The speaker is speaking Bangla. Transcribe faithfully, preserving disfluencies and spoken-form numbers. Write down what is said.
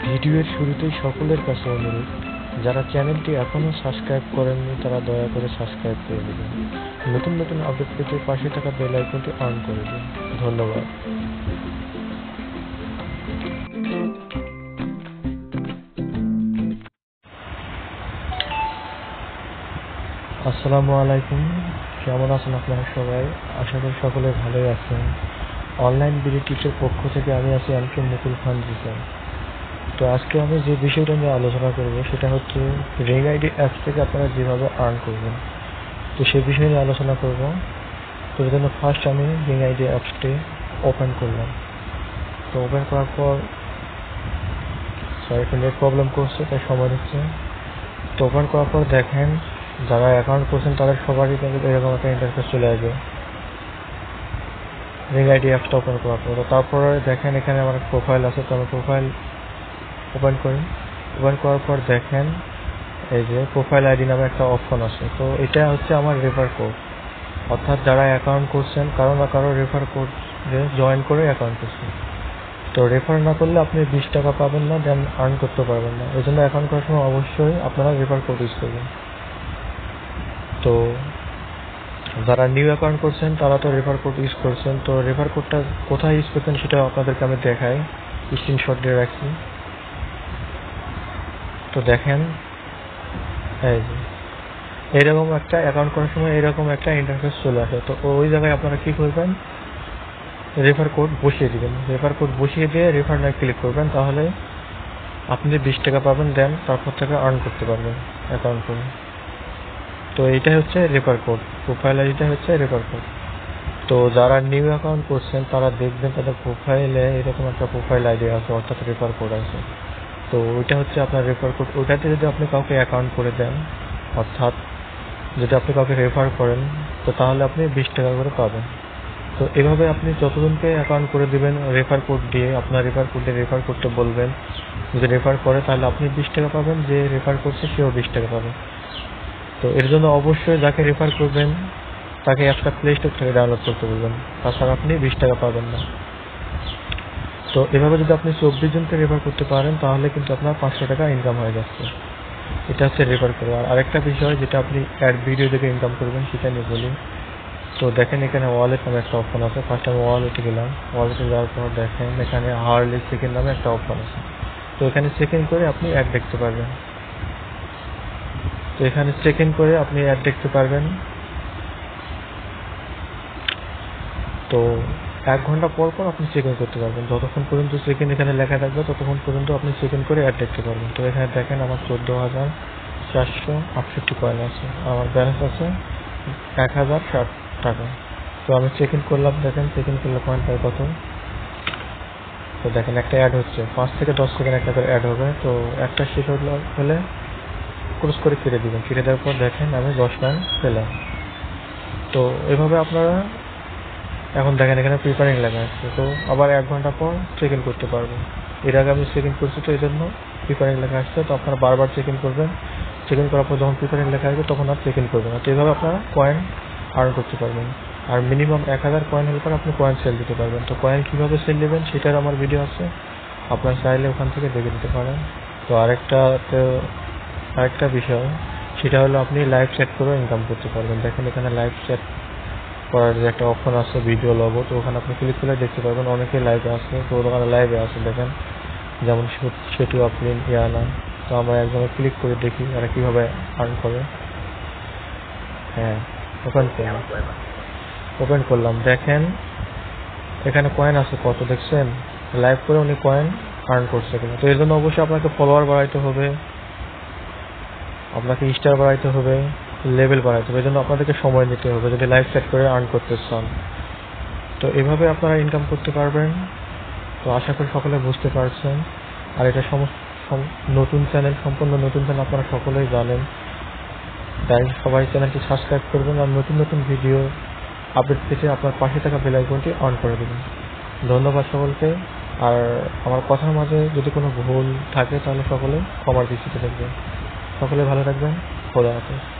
ভিডিওর শুরুতেই সকলের কাছে অনুরোধ, যারা চ্যানেলটি এখনও সাবস্ক্রাইব করেননি তারা দয়া করে সাবস্ক্রাইব করে দেবেন। নতুন নতুন আপডেট পেতে পাশে থাকা বেল আইকনটি অন করে দিন। ধন্যবাদ। আসসালামু আলাইকুম, কেমন আছেন আপনারা সবাই? আশা করি সকলে ভালোই আছেন। অনলাইন বিডি টিপসের পক্ষ থেকে আমি আছি এম কে মুকুল খান জিসান। তো আজকে আমি যে বিষয়টা নিয়ে আলোচনা করব সেটা হচ্ছে রিং আইডি অ্যাপস থেকে আপনারা যেভাবে আর্ন করবেন, তো সেই বিষয় নিয়ে আলোচনা করব। তো এর জন্য ফার্স্ট আমি রিং আইডি অ্যাপসটি ওপেন করলাম। তো ওপেন করার পর সরি একটু নেট প্রবলেম করছে তাই সময় নিচ্ছে। তো ওপেন করার পর দেখেন যারা অ্যাকাউন্ট করছেন তাদের সবারই কিন্তু এরকম একটা ইন্টারফেস চলে আসবে রিং আইডি অ্যাপসটা ওপেন করার পর। তারপরে দেখেন এখানে আমার প্রোফাইল আছে, তো আমি প্রোফাইল ওপেন করি। ওপেন করার পর দেখেন এই যে প্রোফাইল আইডি নামে একটা অপশন আছে। তো এটা হচ্ছে আমার রেফার কোড, অর্থাৎ যারা অ্যাকাউন্ট করছেন কারো না কারো রেফার কোড জয়েন করে অ্যাকাউন্ট করছেন। তো রেফার না করলে আপনি বিশ টাকা পাবেন না, দেন আর্ন করতে পারবেন না। এই জন্য অ্যাকাউন্ট করার সময় অবশ্যই আপনারা রেফার কোড ইউজ করবেন। তো যারা নিউ অ্যাকাউন্ট করছেন তারা তো রেফার কোড ইউজ করছেন, তো রেফার কোডটা কোথায় ইউজ করছেন সেটা আপনাদেরকে আমি দেখাই, স্ক্রিনশট দিয়ে রাখছি। তো দেখেন এই যে এইরকম একটা অ্যাকাউন্ট করার সময় এরকম একটা ইন্টারফেস চলে আসে। তো ওই জায়গায় আপনারা কি করবেন, রেফার কোড বসিয়ে দিবেন। রেফার কোড বসিয়ে দিয়ে রেফার না ক্লিক করবেন, তাহলে আপনি বিশ টাকা পাবেন, দেন তারপর থেকে আর্ন করতে পারবেন অ্যাকাউন্ট করে। তো এইটাই হচ্ছে রেফার কোড, প্রোফাইল আইডিটা হচ্ছে রেফার কোড। তো যারা নিউ অ্যাকাউন্ট করছেন তারা দেখবেন তাদের প্রোফাইলে এরকম একটা প্রোফাইল আইডি আছে, অর্থাৎ রেফার কোড আছে। তো ওইটা হচ্ছে আপনার রেফার কোড। ওইটাতে যদি আপনি কাউকে অ্যাকাউন্ট করে দেন, অর্থাৎ যদি আপনি কাউকে রেফার করেন, তো তাহলে আপনি বিশ টাকা করে পাবেন। তো এভাবে আপনি যতজনকে অ্যাকাউন্ট করে দিবেন রেফার কোড দিয়ে, আপনার রেফার কোড দিয়ে রেফার করতে বলবেন, যদি রেফার করে তাহলে আপনি বিশ টাকা পাবেন, যে রেফার করছে সেও বিশ টাকা পাবে। তো এর জন্য অবশ্যই যাকে রেফার করবেন তাকে অ্যাপটা প্লে স্টোর থেকে ডাউনলোড করতে বলবেন, তাছাড়া আপনি বিশ টাকা পাবেন না। তো এভাবে যদি আপনি চব্বিশ জনকে রেফার করতে পারেন তাহলে কিন্তু আপনার পাঁচশো টাকা ইনকাম হয়ে যাচ্ছে। এটা হচ্ছে রেফার করে। আর আরেকটা বিষয় যেটা আপনি অ্যাড ভিডিও দেখে ইনকাম করবেন সেটা নিয়ে বলি। তো দেখেন এখানে ওয়ালেট নামে একটা অপশন আছে। ফার্স্ট আমি ওয়ালেটে গেলাম। ওয়ালেটে যাওয়ার পর দেখেন এখানে হাওয়ারলি সেকেন্ড নামে একটা অপশন আছে। তো এখানে সেকেন্ড করে আপনি অ্যাড দেখতে পারবেন। তো এখানে সেকেন্ড করে আপনি অ্যাড দেখতে পারবেন। তো এক ঘন্টা পর পর আপনি সেকেন্ড করতে পারবেন, যতক্ষণ পর্যন্ত সেকেন্ড এখানে লেখা থাকবে ততক্ষণ পর্যন্ত আপনি সেকেন্ড করে অ্যাড দেখতে পারবেন। তো এখানে দেখেন আমার চোদ্দ হাজার চারশো আটষট্টি কয়েন আছে, আমার ব্যালেন্স আছে এক হাজার ষাট টাকা। তো আমি সেকেন্ড করলাম, দেখেন সেকেন্ড করলে কয়েন পাই কত। তো দেখেন একটা অ্যাড হচ্ছে, পাঁচ থেকে দশ সেকেন্ড একটা করে অ্যাড হবে। তো একটা শেষ হলে ক্রস করে কেটে দিবেন, কেটে দেওয়ার পর দেখেন আমি দশ কয়েন পেলাম। তো এভাবে আপনারা এখন দেখেন এখানে প্রিপারিং লেখা আছে, তো আবার এক ঘন্টা পর চেক-ইন করতে পারবো। এর আগে আমি চেক-ইন করছি তো এই জন্য প্রিপারিং লেখা আসছে। তো আপনারা বারবার চেক-ইন করবেন, চেক-ইন করার পর যখন প্রিপারিং লেখা আসবে তখন আর চেক-ইন করবেন না। তো এইভাবে আপনারা কয়েন আর্ন করতে পারবেন। আর মিনিমাম এক হাজার কয়েন হলে পর আপনি কয়েন সেল দিতে পারবেন। তো কয়েন কীভাবে সেল নেবেন সেটার আমার ভিডিও আছে, আপনারা চাইলে ওখান থেকে দেখে নিতে পারেন। তো আরেকটা তো আরেকটা বিষয় সেটা হলো আপনি লাইভ চ্যাট করেও ইনকাম করতে পারবেন। দেখেন এখানে লাইভ চ্যাট করার যে একটা অপশন আছে ভিডিও লগো, তো ওখানে আপনি ক্লিক করে দেখতে পারবেন অনেকে লাইভে আছে। তো ওখানে লাইভে আছে দেখেন, যেমন সেটু আপনি ইয়ানা। তো আমরা একজনে ক্লিক করে দেখি এরা কীভাবে আর্ন করে। হ্যাঁ ওপেন করলাম, ওপেন করলাম দেখেন এখানে কয়েন আছে কত, দেখছেন লাইভ করে উনি কয়েন আর্ন করছে কিনা। তো এর জন্য অবশ্যই আপনাকে ফলোয়ার বাড়াইতে হবে, আপনাকে স্টার বাড়াইতে হবে, লেভেল বাড়াইতে হবে। এই জন্য আপনাদেরকে সময় নিতে হবে যদি লাইভ সেট করে আর্ন করতে চান। তো এভাবে আপনারা ইনকাম করতে পারবেন। তো আশা করি সকলে বুঝতে পারছেন। আর এটা সমস্ত নতুন চ্যানেল, সম্পূর্ণ নতুন চ্যানেল, আপনারা সকলেই জানেন। তাই সবাই চ্যানেলটি সাবস্ক্রাইব করবেন আর নতুন নতুন ভিডিও আপডেট পেতে আপনার পাশে থাকা বেল আইকনটি অন করে দেবেন। ধন্যবাদ সকলকে। আর আমার কথার মাঝে যদি কোনো ভুল থাকে তাহলে সকলে ক্ষমার দৃষ্টিতে দেখবেন। সকলে ভালো থাকবেন। খোদা হাফেজ।